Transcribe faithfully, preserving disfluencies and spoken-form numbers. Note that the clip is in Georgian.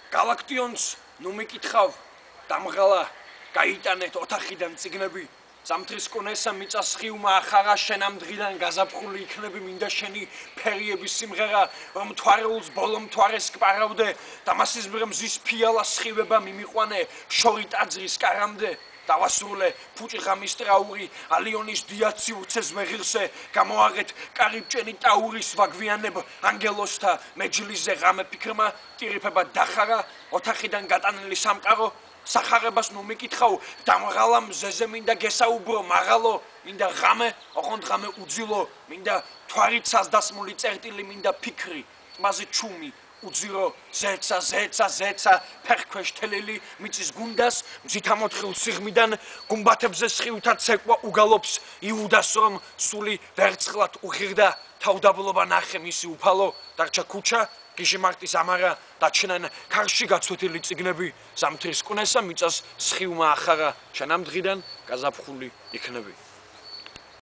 გალაქტიონს ნუ მიკითხავ დამღალა გაიტანეთ ოთახიდან წიგნები ზამთრის კუნესა მიწას ხიუმა ახარა შენამ დღიდან გაზაფხული იქნები მინდა შენი ფერიების სიმღერა რომ მთვარეულს ბოლო მთვარეს კპარავდე და მასის მზის ფიალა სხივება მიმიყვანე შორი ტაძრის კარამდე დავასრულე ფუჭი ღამის ტრაური ალიონის დიაცი უცეს ვეღირსე გამოაღეთ კარიბჭენი ტაურის ვაგვიანებ ანგელოსთა მეჯლისზე ღამე ფიქრმა ტირიფება დახარა ოთახიდან გატანილი სამყარო სახარებას ნუ მიკითხავ დამღალა მზეზე მინდა გესაუბრო მაღალო მინდა ღამე ოღონდ ღამე უძილო მინდა თვარით საზდასმული წერტილი მინდა ფიქრი ტბაზე ჩუმი უძირო ზეცა ზეცა ზეცა ფერქვეშ თელილი მიწის გუნდას მზითა მოთხილ სიღმიდან გუმბათებზე სხივთა ცეკვა უგალობს იუდას რომ სული ვერცხლად უღირდა თავდაბლობა ნახე მისი უფალო დარჩა ქუჩა გიჟიმარტის ამარა დაჩნენ ქარში გაცვეთილი წიგნები ზამთრის კუნესა მიწას სხივმა ახარა შენამ დღიდან გაზაფხული იქნები